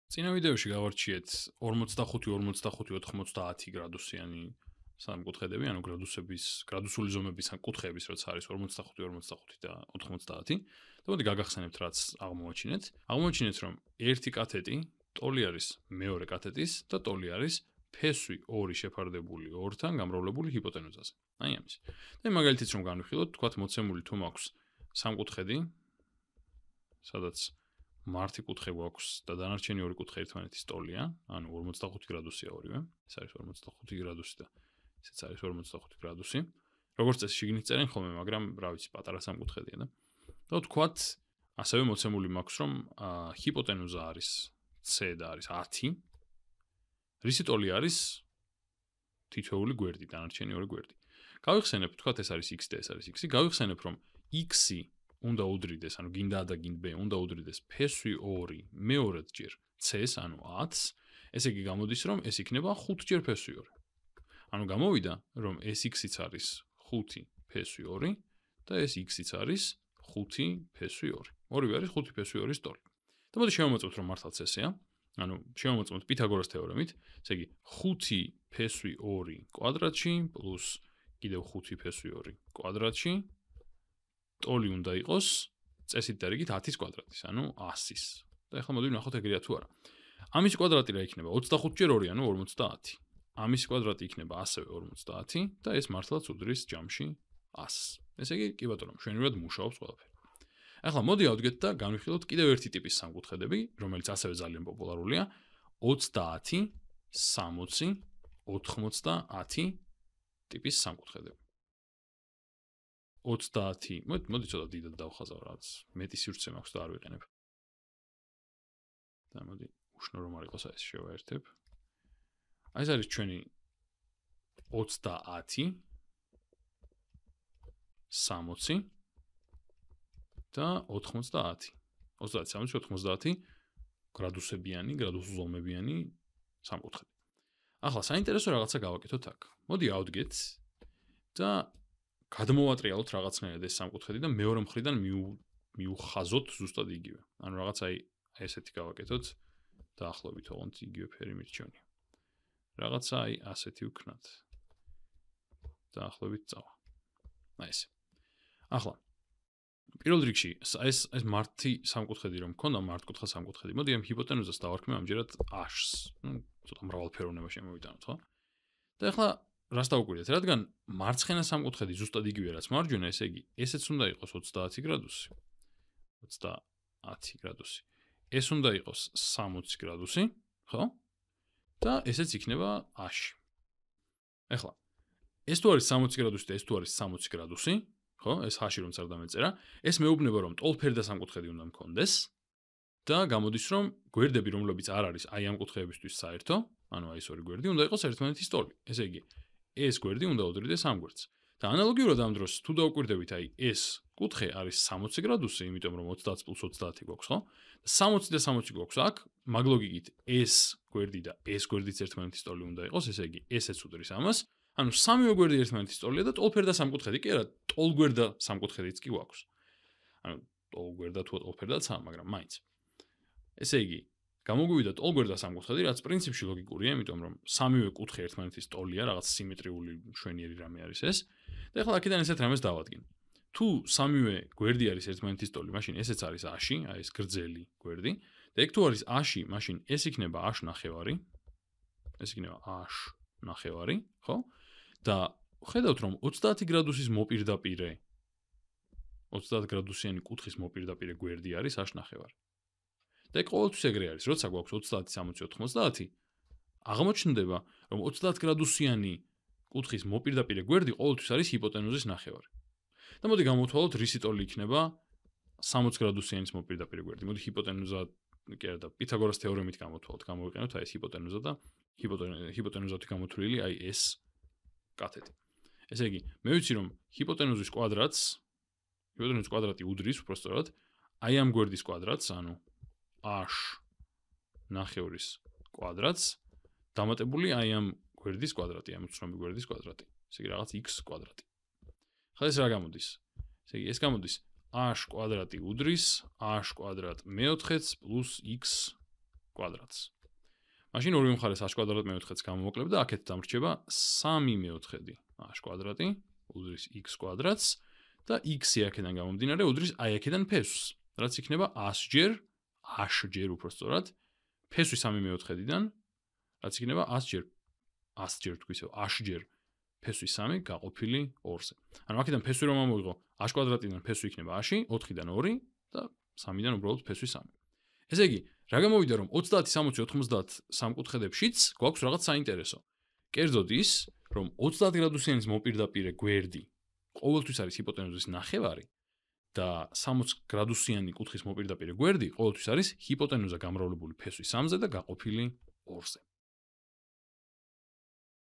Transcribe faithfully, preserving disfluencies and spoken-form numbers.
წინა ვიდეოში გავარჩიეთ ორმოცდახუთი ორმოცდახუთი ოთხმოცდაათი გრადუსიანი სამკუთხედები, ანუ გრადუსების, გრადუსული ზომების ან კუთხეების, როცა არის ორმოცდახუთი ორმოცდახუთი და ოთხმოცდაათი. და მოდი გაგახსენებთ, რაც აღმოვაჩინეთ. აღმოვაჩინეთ, რომ ერთი კათეტი ტოლი არის მეორე კათეტის და ტოლი არის ფესვი ორი შეფარდებული ორთან გამრავლებული ჰიპოტენუზაზე. აი ამის. და მაგალითიც რომ განვიხილოთ, თქვათ მოცემული თუ მაქვს სამკუთხედი, სადაც მარტი კუთხე გვაქვს და დანარჩენი ორი კუთხე ერთმანეთის ტოლია, ანუ ორმოცდახუთი გრადუსია ორივე. ეს არის ორმოცდახუთი გრადუსი და ესეც არის ორმოცდახუთი გრადუსი. როგორც წესი შიგნით წერენ ხოლმე, მაგრამ რა ვიცი, პატარა სამკუთხედია და. და ვთქვათ, ასევე მოცემული მაქვს, რომ ჰიპოტენუზა არის C და არის ათი. რისი ტოლი არის თითოეული გვერდი, დანარჩენი ორი გვერდი. გავიხსენებ, ვთქვათ, ეს არის x და ეს არის x-ი. გავიხსენებ, რომ x-ი უნდა უდრიდეს, ანუ გინდა A და გინდა B, უნდა უდრიდეს ფესვი ორი მეორედჯერ C-ს, ანუ ათს. ესე იგი გამოდის, რომ ეს იქნება ხუთჯერ ფესვი ორი. ანუ გამოვიდა, რომ ეს x-იც არის ხუთი ფესვი ორი და ეს x-იც არის ხუთი ფესვი ორი. ორივე არის ხუთი ფესვი ორის ტოლი. და მოდი შევამოწმოთ, რომ მართლაც ესეა. ანუ შევამოწმოთ პითაგორას თეორემით, ესე იგი ხუთი ფესვი ორი კვადრატში პლუს კიდევ ხუთი ფესვი ორი კვადრატში ტოლი უნდა იყოს წესით და რიგით ათის კვადრატის, ანუ ასის. და ახლა მოდი ვნახოთ ეგრეა თუ არა. ამის კვადრატი რა იქნება? ოცდახუთჯერ ორი, ანუ ორმოცდაათი. ამის კვადრატი იქნება ასევე ორმოცდაათი და ეს მართლაც უდრის ჯამში ასს. ესე იგი, კი ბატონო, მშვენივრად მუშაობს ყველაფერი. ახლა მოდი ავდგეთ და განვიხილოთ კიდევ ერთი ტიპის სამკუთხედები, რომელიც ასევე ძალიან პოპულარულია, ოცდაათი, სამოცი, ოთხმოცდაათი ტიპის სამკუთხედები. ოცდაათი, მოდი ცოტა დიდად დავხაზავ რაც, მეტი სივრცე მაქვს და არ ვიყენებ. და მოდი უშნო რომ არ იყოს ეს შევაერთებ. აი ეს არის ჩვენი ოცდაათი, სამოცი და ოთხმოცდაათი. ოცდაათი, სამოცი, ოთხმოცდაათი გრადუსებიანი, გრადუსზომებიანი სამკუთხედი. ახლა საინტერესო რაღაცა გავაკეთოთ აქ. მოდი ავდგეთ და გადმოვატრიალოთ რაღაცნაირად ეს სამკუთხედი და მეორე მხრიდან მიუხაზოთ ზუსტად იგივე. ანუ რაღაც აი ესეთი გავაკეთოთ დაახლოებით ოღონდ იგივე ფერი მირჩევნია. რაღაცა აი ასეთი ვქნათ. დაახლოებით წავა. აი ესე. ახლა პირველ რიგში ეს ეს მარტი სამკუთხედი რომ მქონდა, მართკუთხა სამკუთხედი. მოდი ამ ჰიპოტენუზას დავარქმევ ამჯერად H-ს. ნუ ცოტა მრავალფეროვნება შემოვიტანოთ, ხო? და ახლა რას დავუკვირდეთ? რადგან მარცხენა სამკუთხედი ზუსტად იგივეა რაც მარჯვენა, ესე იგი, ესეც უნდა იყოს ოცდაათი გრადუსი. ოცდაათი გრადუსი. ეს უნდა იყოს სამოცი გრადუსი, ხო? და ესეც იქნება H. ახლა ეს თუ არის სამოცი გრადუსი და ეს თუ არის სამოცი გრადუსი, ხო? ეს H-ი რომ არ დამეწერა, ეს მეუბნება რომ ტოლფერდა სამკუთხედი უნდა მქონდეს და გამოდის რომ გვერდები რომლებიც არ არის აი ამ კუთხეებისთვის საერთო, ანუ აი ეს ორი გვერდი უნდა იყოს ერთმანეთის ტოლი. ესე იგი, ეს გვერდი უნდა უდრიდეს ამ გვერდს. და ანალოგიურად ამ დროს თუ დავუკვირდებით აი ეს კუთხე არის სამოცი გრადუსი, იმიტომ რომ ოცდაათი პლუს ოცდაათი გვაქვს, ხო? სამოცი და სამოცი გვაქვს აქ, მაგ ლოგიკით ეს გვერდი და ეს გვერდიც ერთმანეთის ტოლი უნდა იყოს, ესე იგი, ესეც უდრის ამას. ანუ სამივე გვერდი ერთმანეთის ტოლია და ტოლფერდა სამკუთხედი კი არა, ტოლგვერდა სამკუთხედიც კი გვაქვს. ანუ ტოლგვერდა თუ ტოლფერდაცაა, მაგრამ მაინც. ესე იგი, გამოგვივიდა ტოლგვერდა სამკუთხედი, რაც პრინციპში ლოგიკურია, იმიტომ რომ სამივე კუთხე ერთმანეთის ტოლია, რაღაც სიმეტრიული მშვენიერი რამე არის ეს. და ახლა აქედან ესეთ რამეს დავადგენ. თუ სამივე გვერდი არის ერთმანეთის ტოლი, მაშინ ესეც არის H-ი, აი ეს გრძელი გვერდი. და ეგ თუ არის H-ი, მაშინ ეს იქნება H ნახევარი. ეს იქნება H ნახევარი, ხო? და ხედავთ რომ ოცდაათი გრადუსის მოპირდაპირე ოცდაათი გრადუსიანი კუთხის მოპირდაპირე გვერდი არის H ნახევარი. და ეგ ყოველთვის ეგრე არის, როცა გვაქვს ოცდაათი, სამოცი, ოთხმოცდაათი, აღმოჩნდება რომ ოცდაათი გრადუსიანი კუთხის მოპირდაპირე გვერდი ყოველთვის არის ჰიპოტენუზის ნახევარი. და მოდი გამოვთვალოთ რისი ტოლი იქნება სამოცი გრადუსიანის მოპირდაპირე გვერდი. მოდი ჰიპოტენუზა, კი არა და პითაგორას თეორემით გამოვთვალოთ, გამოვიყენოთ აი ეს ჰიპოტენუზა და ჰიპოტენუზათი გამოთვლილი აი ეს კათეტი. ესე იგი, მე ვიცი რომ ჰიპოტენუზის კვადრატს, ჰიპოტენუზის კვადრატი უდრის უბრალოდ აი ამ გვერდის კვადრატს, ანუ H ნახევრის კვადრატს დამატებული აი ამ გვერდის კვადრატი, ამ უცნობი გვერდის კვადრატი. ესე იგი, რაღაც x კვადრატი. ხა ეს რა გამოდის? ესე იგი, ეს გამოდის H კვადრატი უდრის H კვადრატ მეოთხეც პლუს x კვადრატს. მაშინ ორივე მხარეს h კვადრატ მეოთხედს გამოვაკლებ და აქეთ დამრჩება სამი მეოთხედი h კვადრატი უდრის x კვადრატს და x-ი აქედან გამომდინარე უდრის აი აქედან ფესვს, რაც იქნება h ჯერ h ჯერ უпростоრად ფესვი სამი მეოთხედიდან, რაც იქნება h ჯერ h ჯერ თქვისო h ჯერ ფესვი სამი გაყოფილი ორზე. ანუ აქედან ფესვი რომ ამოვიღო h კვადრატიდან ფესვი იქნება h-ი, ოთხიდან ორი და სამიდან უბრალოდ ფესვი სამი. ესე იგი, რა გამოვიდა რომ ოცდაათი, სამოცი, ოთხმოცდაათი სამკუთხედებშიც გვაქვს რაღაც საინტერესო. კერძოდ ის, რომ ოცდაათი გრადუსიანის მოპირდაპირე გვერდი ყოველთვის არის ჰიპოტენუზის ნახევარი და სამოცი გრადუსიანი კუთხის მოპირდაპირე გვერდი ყოველთვის არის ჰიპოტენუზა გამრავლებული ფესვი სამზე და გაყოფილი ორზე.